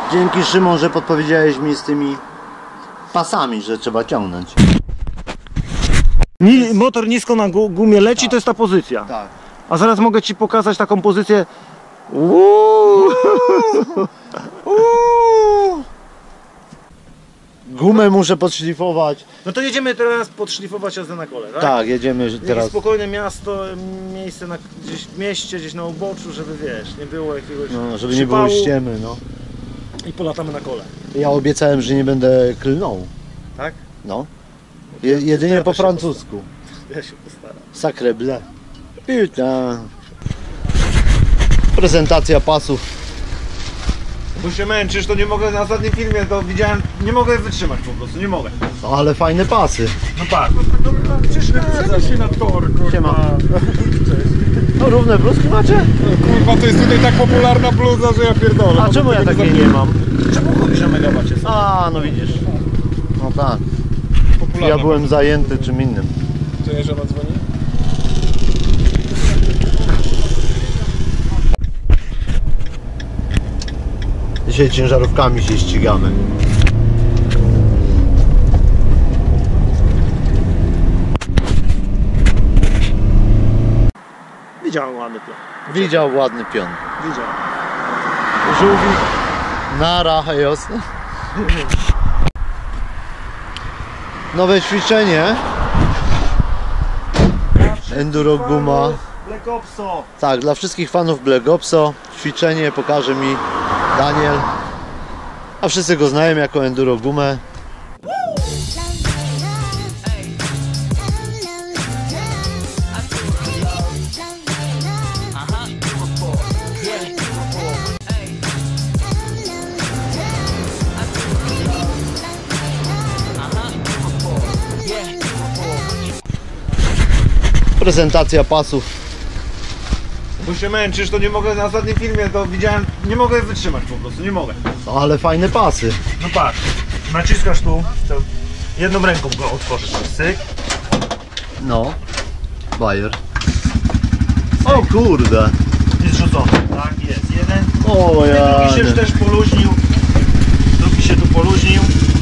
Dzięki, Szymon, że podpowiedziałeś mi z tymi pasami, że trzeba ciągnąć. Motor nisko na gumie leci, tak. To jest ta pozycja. Tak. A zaraz mogę ci pokazać taką pozycję. Gumę muszę podszlifować. No to jedziemy teraz podszlifować jazdę na kole, tak? Tak, jedziemy teraz. Spokojne miasto, miejsce gdzieś w mieście, gdzieś na uboczu, żeby wiesz, nie było jakiegoś No, żeby przypału. nie było ściemy, no. I polatamy na kole. Ja obiecałem, że nie będę klnął. Tak? No. Jedynie po francusku. Ja się postaram. Sacre bleu. Putain. Prezentacja pasów. Bo się męczysz, to nie mogę, na ostatnim filmie to widziałem, nie mogę wytrzymać po prostu, nie mogę. No, ale fajne pasy. No tak. Przecież się na tor, kurwa. Siema. No równe bluzki macie? Kurwa, to jest tutaj tak popularna bluza, że ja pierdolę. A czemu ja takiej nie mam? Czemu chodzisz na megawacie? A, no widzisz. No tak. Popularna. Ja byłem zajęty czym innym. Czy żona dzwoni? Dzisiaj ciężarówkami się ścigamy. Widziałem ładny plan. Widział ładny pion. Widziałem. Żółwik. Nara, jasne. Nowe ćwiczenie. Enduro guma. Black Opso. Tak, dla wszystkich fanów Black Opso ćwiczenie pokaże mi Daniel. A wszyscy go znają jako Enduro gumę. Prezentacja pasów. Bo się męczysz, to nie mogę, na ostatnim filmie to widziałem, nie mogę wytrzymać po prostu, nie mogę. No, ale fajne pasy. No patrz, naciskasz tu, to jedną ręką go otworzysz, cyk. No. Bayer. O kurde. I zrzucony, tak jest, jeden. O ja. Drugi się też poluźnił, drugi się tu poluźnił.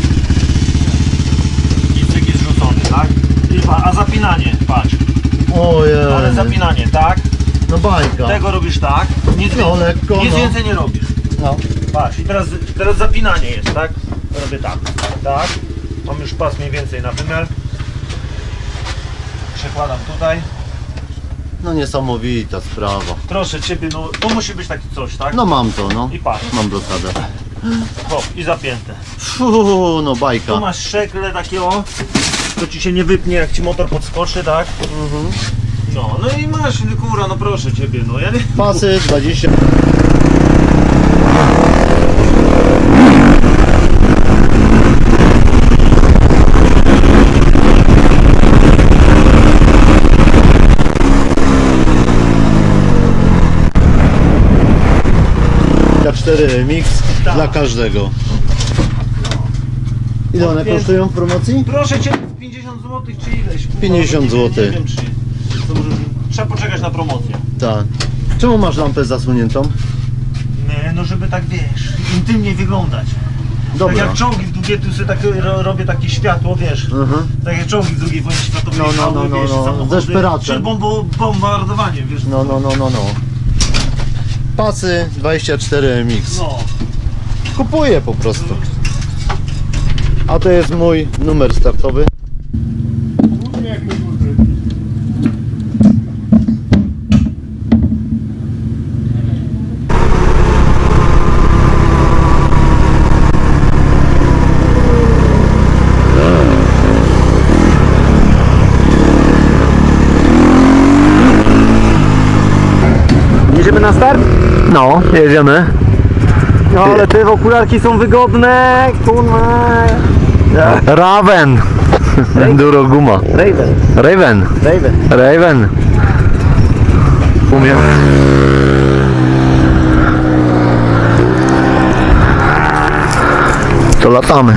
I cyk jest zrzucony, tak? A zapinanie, patrz. O ja. Ale zapinanie, tak? No bajka. Tego robisz tak, nic, No, lekko, nic no. więcej nie robisz. No. Patrz, i teraz zapinanie jest, tak? Robię tak, tak. Mam już pas mniej więcej na wymiar. Przekładam tutaj. No niesamowita sprawa. Proszę Ciebie, no to musi być taki coś, tak? No mam to, no. I patrz, Mam blokadę. hop, i zapięte. Fuuu, no bajka. Tu masz szekle takie o, to Ci się nie wypnie jak Ci motor podskoczy, tak? No i masz, kurwa, no proszę Ciebie, no ja nie... Pasy 20. K4 mix Tak. dla każdego. Ile one kosztują w promocji? Proszę Cię, 50 zł czy ileś? Kurwa, 50 nie zł. wiem czy... To może... Trzeba poczekać na promocję. Tak. Czemu masz lampę zasłoniętą? Nie, no żeby tak wiesz, intymnie wyglądać. Dobra. Tak jak czołgi w drugiej, tu sobie tak robię takie światło, wiesz. Tak jak czołgi w drugiej wojnie światowej No, jechały, no, wiesz, no. samochody Ze szperaczem. przed bombardowaniem, wiesz. No. Pasy 24 mix. No. Kupuję po prostu. A to jest mój numer startowy. Jedziemy na start? No, jedziemy. No ale te okularki są wygodne, kurwa. Raven. Enduro guma. Raven. Raven. Umiem. To latamy.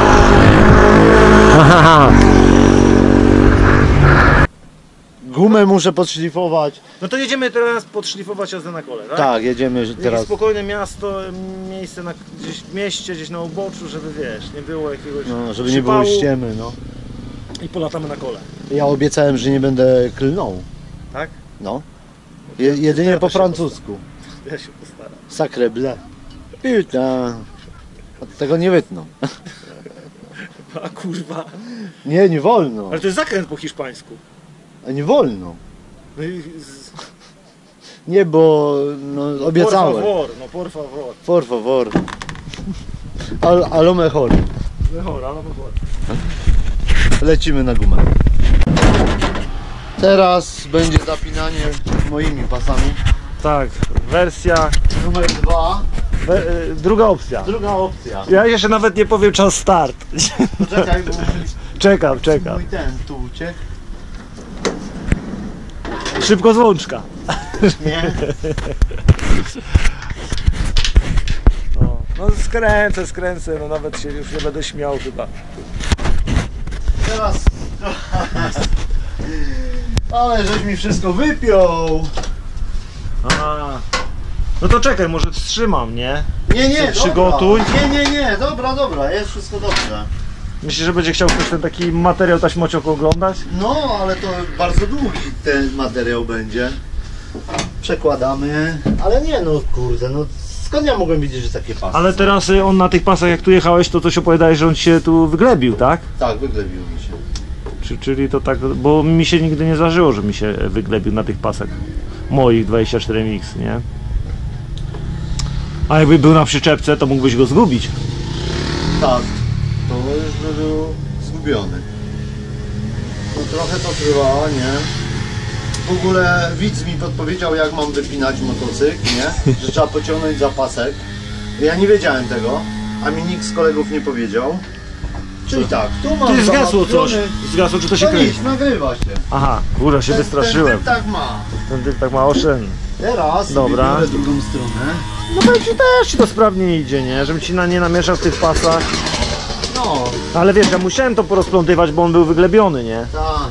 Gumę muszę podszlifować. No to jedziemy teraz podszlifować jazdę na kole, tak? Tak, jedziemy Jakieś teraz. spokojne miasto, miejsce gdzieś w mieście, gdzieś na uboczu, żeby wiesz, nie było jakiegoś No, żeby nie było przypału ściemy, no. i polatamy na kole. Ja obiecałem, że nie będę klnął. Tak? No. Jedynie Ja po też się francusku. Ja się postaram. Sacre bleu. Putain. Od tego nie wytną. A kurwa. Nie wolno. Ale to jest zakręt po hiszpańsku. A nie wolno. No i Nie, bo no, obiecałem. Por favor, no por favor. Por favor. A lo mejor. Mejor, ale mejor. Lecimy na gumę. Teraz będzie zapinanie moimi pasami. Tak, wersja, Numer 2. druga opcja. Druga opcja. Ja jeszcze nawet nie powiem czas start. Poczekaj, bo Czekam. mój ten tu uciekł. Szybko z łączka. Nie. No skręcę, no nawet się już nie będę śmiał chyba. Teraz. Ale żeś mi wszystko wypiął. No to czekaj, może wstrzymam, nie? Nie, Przygotuj. Dobra. Nie, dobra, jest wszystko dobrze. Myślisz, że będzie chciał ktoś ten taki materiał taśmociok oglądać? No, ale to bardzo długi ten materiał będzie. Przekładamy. Ale nie, no kurde, no skąd ja mogłem wiedzieć, że takie pasy Ale są? teraz on na tych pasach, jak tu jechałeś, to coś opowiadałeś, że on ci się tu wyglebił, tak? Tak, wyglebił mi się. Czyli to tak, bo mi się nigdy nie zdarzyło, że mi się wyglebił na tych pasach moich 24MX, nie? A jakby był na przyczepce, to mógłbyś go zgubić. Tak, to już by był zgubiony. No trochę to trwało, nie? W ogóle widz mi podpowiedział, jak mam wypinać motocykl, nie? Że trzeba pociągnąć za pasek. Ja nie wiedziałem tego, a mi nikt z kolegów nie powiedział. Czyli tak, tu mam Ty zgasło coś. załatwiony- Zgasło, czy to się To kręci? nic, nagrywa się. Aha, kurwa, się wystraszyłem. Ten tak ma. Ten typ tak ma oszczędny. Teraz Dobra. biorę drugą stronę. No powiem ci, też ci to sprawnie idzie, nie? Żebym ci nie namieszał w tych pasach. No, Ale wiesz, ja musiałem to porozplątywać, bo on był wyglebiony, nie? tak.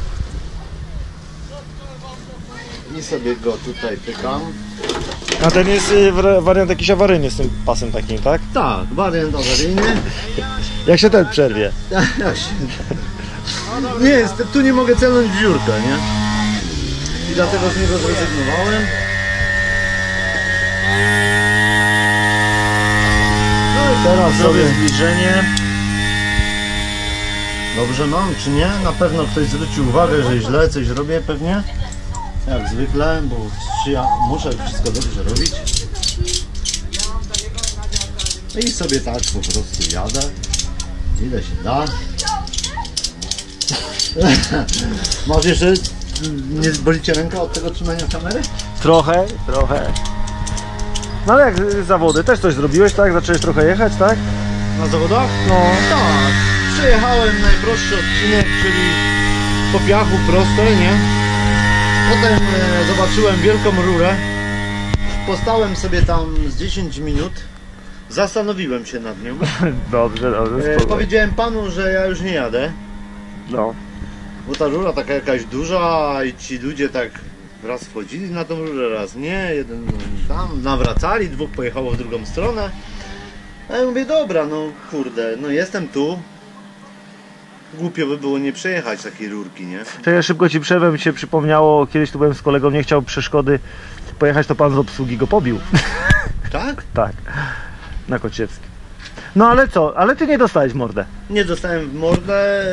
I sobie go tutaj pykam. A ten jest wariant jakiś awaryjny z tym pasem takim, tak? Tak, wariant awaryjny. Jak się ten przerwie? Jak się... Nie jest, tu nie mogę celnąć w dziurkę, nie? I dlatego z niego zrezygnowałem. No i teraz Zrobię sobie... zbliżenie. Dobrze mam, czy nie? Na pewno ktoś zwróci uwagę, że źle coś robię pewnie. Jak zwykle, bo ja muszę wszystko dobrze robić. I sobie tak po prostu jadę. Ile się da. Masz jeszcze... Nie boli cię ręka od tego trzymania kamery? Trochę. No ale jak zawody, też coś zrobiłeś, tak? Zacząłeś trochę jechać, tak? Na zawodach? No. Tak. Przejechałem najprostszy odcinek, czyli po piachu proste, nie? Potem zobaczyłem wielką rurę. Postałem sobie tam z 10 minut. Zastanowiłem się nad nią. Dobrze, Powiedziałem panu, że ja już nie jadę. No. Bo ta rura taka jakaś duża i ci ludzie tak raz wchodzili na tą rurę, raz nie. Jeden tam nawracali, dwóch pojechało w drugą stronę. A ja mówię, dobra, no kurde, no jestem tu. Głupio by było nie przejechać takiej rurki, nie? To ja szybko ci przerwę, mi się przypomniało, kiedyś tu byłem z kolegą, nie chciał przeszkody pojechać, to pan z obsługi go pobił. Tak? Tak, na Kociewskim. No ale co, ale ty nie dostałeś w mordę. Nie dostałem w mordę.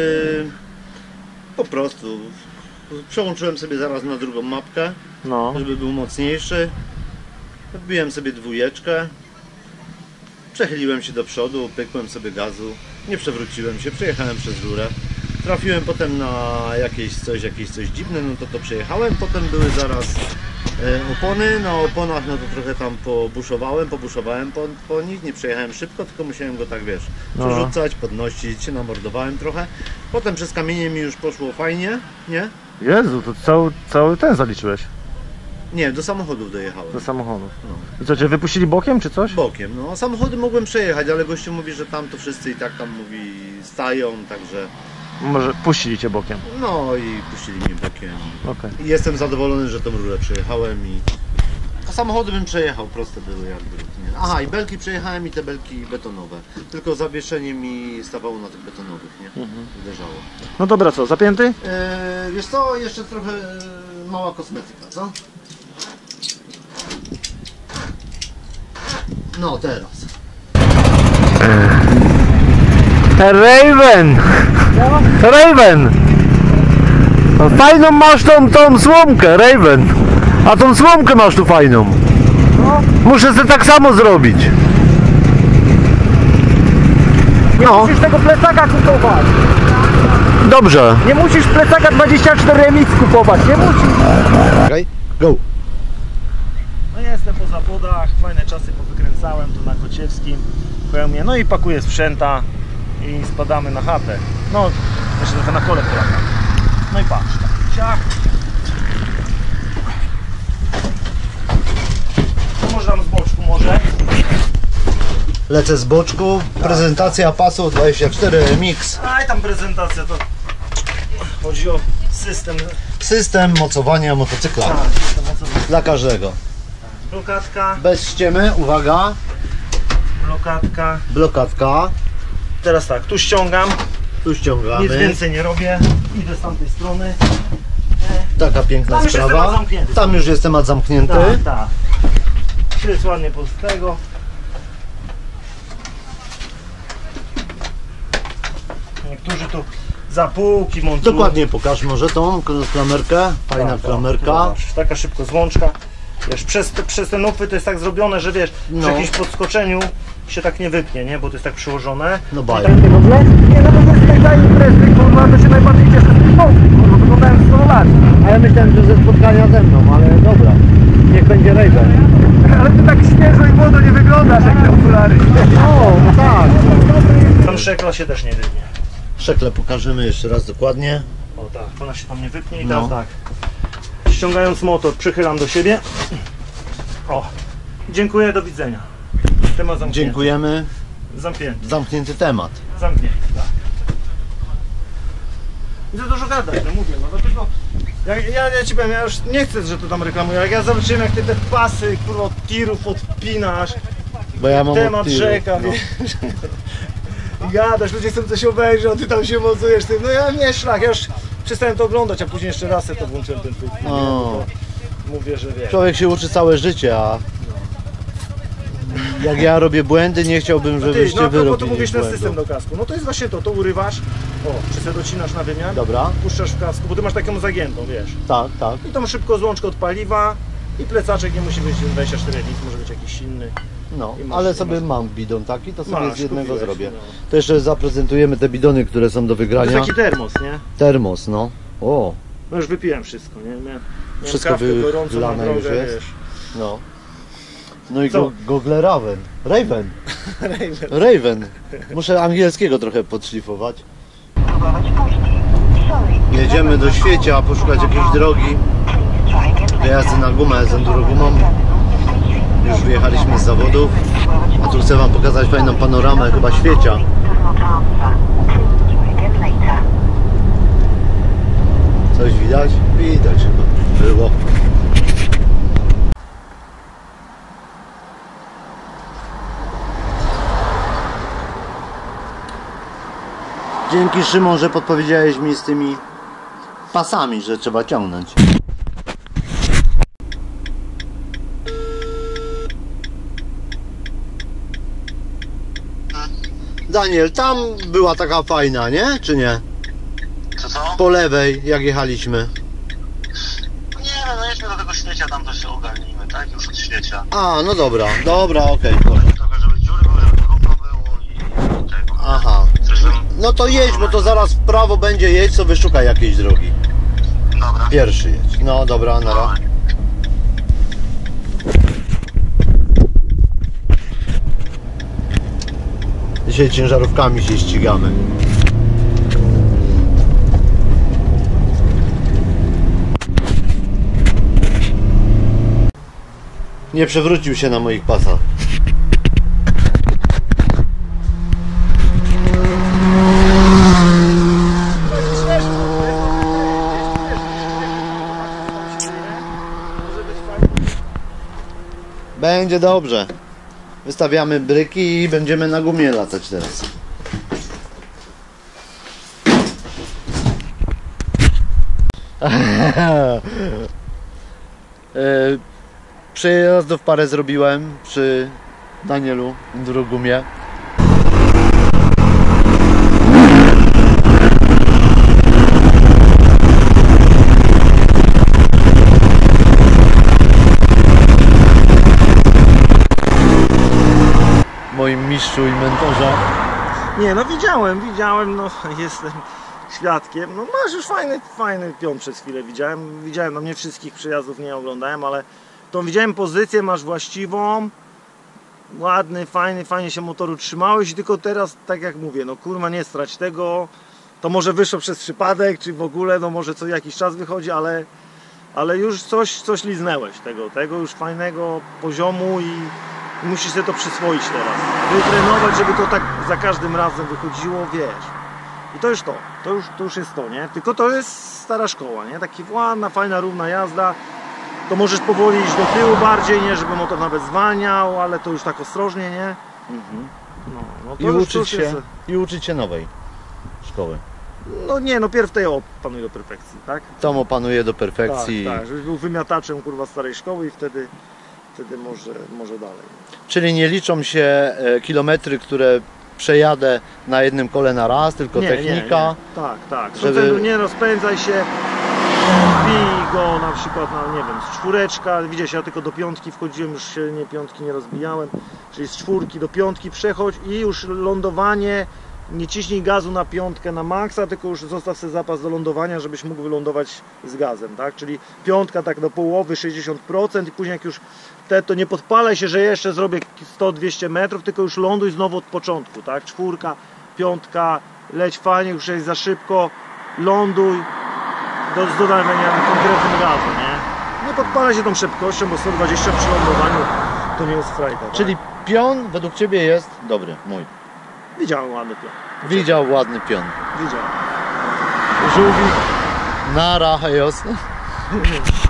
Po prostu. Przełączyłem sobie zaraz na drugą mapkę, No. żeby był mocniejszy. Wbiłem sobie dwójeczkę. Przechyliłem się do przodu, pykłem sobie gazu. Nie przewróciłem się, przejechałem przez rurę. Trafiłem potem na jakieś coś dziwne, no to przejechałem. Potem były zaraz opony. Na oponach no to trochę tam pobuszowałem po nich. Nie przejechałem szybko, tylko musiałem go tak, wiesz, No. przerzucać, podnosić, się namordowałem trochę. Potem przez kamienie mi już poszło fajnie, nie? Jezu, to cały ten zaliczyłeś Nie, do samochodów dojechałem. do samochodu. No. I co, cię wypuścili bokiem czy coś? Bokiem, no samochody mogłem przejechać, ale gościu mówi, że tam to wszyscy i tak tam mówi stają, także Może puścili cię bokiem. No i puścili mnie bokiem. Okej. I jestem zadowolony, że tą rurę przejechałem i... A samochody bym przejechał, proste były jak drut, nie? Aha, i belki przejechałem i te belki betonowe. Tylko zawieszenie mi stawało na tych betonowych, nie? Uderzało. No dobra, co, zapięty? Wiesz co, jeszcze trochę mała kosmetyka, co? No teraz. Raven! Raven! No, fajną masz tą słomkę, Raven! A tą słomkę masz tu fajną. Muszę sobie tak samo zrobić. No, Musisz tego plecaka kupować. dobrze. Nie musisz plecaka 24 remix kupować, nie musisz. Okay. Go. No jestem po zawodach, fajne czasy powykręcałem tu na Kociewskim. Pełnię, no i pakuję sprzęta i spadamy na chatę. No, jeszcze trochę na kole polaka. No i patrz, tak, ciach. To może tam z boczku może. Lecę z boczku. Prezentacja pasu 24 Mix. A i tam prezentacja to chodzi o system. System mocowania motocykla. System mocowy. Dla każdego. Blokadka, Bez ściemy, uwaga. blokadka. Blokadka. Teraz tak, tu ściągam, Tu nic ściągamy. więcej nie robię. Idę z tamtej strony. Taka piękna Tam już jest sprawa. temat zamknięty. Tam już jest temat zamknięty. Tak, tak. Tu jest ładnie po tego. Niektórzy tu zapółki montują. Dokładnie pokaż może tą klamerkę. Fajna Tak, klamerka. zobacz, taka szybko złączka. Wiesz, przez te nufy to jest tak zrobione, że wiesz, No. przy jakimś podskoczeniu się tak nie wypnie, nie? Bo to jest tak przyłożone. No I baj. tak tego tle? Nie, no bo to jest taka imprezy, kurwa, to się najbardziej cieszę z tych pomysłów, kurwa, wyglądają 100 lat. A ja myślałem, że ze spotkania ze mną, ale dobra. Niech będzie Raven. Ale ty tak świeżo i młodo nie wyglądasz jak te okulary. O, tak. Tam szekla się też nie wypnie. Szekle pokażemy jeszcze raz dokładnie. O tak, ona się tam nie wypnie i No. teraz tak. Ściągając motor, przychylam do siebie. O, dziękuję, do widzenia. Temat zamknięty. Dziękujemy. Zamknięty, Zamknięty temat. zamknięty, tak. I za dużo gadać, no mówię, no dlatego... Ja ci powiem, ja już nie chcę, że to tam reklamuję, jak ja zobaczyłem jak ty te pasy, kurwa, od tirów odpinasz, Bo ja mam temat od tyłu, rzeka, no. wiesz. I gadasz, ludzie chcą coś obejrzeć, a ty tam się mocujesz tym. No ja nie szlak, ja już przestałem to oglądać, a później jeszcze raz to włączyłem ten film. No. Mówię, że wiesz. Człowiek się uczy całe życie, a jak ja robię błędy, nie chciałbym, żebyście no wy to robili mówisz ten błędów. system do kasku. No to jest właśnie to urywasz, o, czy se docinasz na wymiar, Dobra, puszczasz w kasku, bo ty masz taką zagiętą, wiesz. tak, tak. I tą szybko złączkę od paliwa i plecaczek nie musi być 24 litrów, może być jakiś inny. No, I masz- ale i sobie masz- mam bidon taki, to sobie Masz, z jednego kupiłeś, zrobię. no. To jeszcze zaprezentujemy te bidony, które są do To wygrania. jest taki termos, nie? Termos, no. O, No już wypiłem wszystko, nie? Miałem Wszystko kawkę gorącą na wylane już drogę, jest. wiesz. no. No i Co? gogle Raven. Raven. Raven. Muszę angielskiego trochę podszlifować. Jedziemy do Świecia poszukać jakiejś drogi do jazdy na gumę z endurogumą. Już wyjechaliśmy z zawodów, a tu chcę wam pokazać fajną panoramę chyba Świecia. Coś widać? Widać chyba. Było. Dzięki Szymon, że podpowiedziałeś mi z tymi pasami, że trzeba ciągnąć. Daniel, tam była taka fajna, nie? Czy nie? Co? Po lewej, jak jechaliśmy. Nie, no jedźmy do tego Świecia, tam to się ogarnijmy, tak? Już od Świecia. A, no dobra, okej, dobra. Trochę, żeby dziury były, żeby równo było i tego. Aha. Coś tam... No to jedź, bo to zaraz w prawo będzie, jedź, to wyszukaj jakiejś drogi. Dobra. Pierwszy jedź. No dobra, nara. Dzisiaj ciężarówkami się ścigamy. Nie przewrócił się na moich pasach. będzie dobrze. Wystawiamy bryki i będziemy na gumie latać teraz. Przejazdów parę zrobiłem przy Danielu Endurogumie. Moim mistrzu i mentorze. Nie, no widziałem, no jestem świadkiem. No masz już fajny pion przez chwilę widziałem, no nie wszystkich przejazdów nie oglądałem, ale tą widziałem pozycję, masz właściwą, ładny, fajnie się motoru trzymałeś i tylko teraz, tak jak mówię, no kurwa nie strać tego, to może wyszło przez przypadek, czy w ogóle, no może co jakiś czas wychodzi, ale już coś liznęłeś tego już fajnego poziomu i musisz sobie to przyswoić teraz, wytrenować, żeby to tak za każdym razem wychodziło, wiesz. I to już to już jest to, nie? Tylko to jest stara szkoła, nie? Taka ładna, fajna, równa jazda. To możesz powoli iść do tyłu bardziej, nie? Żeby motor nawet zwalniał, ale to już tak ostrożnie, nie? No to I uczyć się nowej szkoły. No nie, no pierw tej opanuje do perfekcji, tak? Tom opanuje do perfekcji. Tak, żebyś był wymiataczem kurwa starej szkoły i wtedy może dalej. Czyli nie liczą się kilometry, które przejadę na jednym kole na raz, tylko technika. Nie. Tak. Żeby... Nie rozpędzaj się, wbij go na przykład na, nie wiem, z czwóreczka, widzisz, ja tylko do piątki wchodziłem, już się piątki nie rozbijałem, czyli z czwórki do piątki przechodź i już lądowanie, nie ciśnij gazu na piątkę na maksa, tylko już zostaw sobie zapas do lądowania, żebyś mógł wylądować z gazem, tak? Czyli piątka tak do połowy, 60% i później jak już to nie podpalaj się, że jeszcze zrobię 100-200 metrów, tylko już ląduj znowu od początku, tak? Czwórka, piątka, leć fajnie, już jest za szybko, ląduj z dodawaniem konkretnym gazu, nie? Nie podpalaj się tą szybkością, bo 120 przy lądowaniu to nie jest frajda, tak? Czyli pion według Ciebie jest dobry, mój. Widziałem ładny pion. Widział ładny pion. Widziałem. Żółwik. Nara, hejos.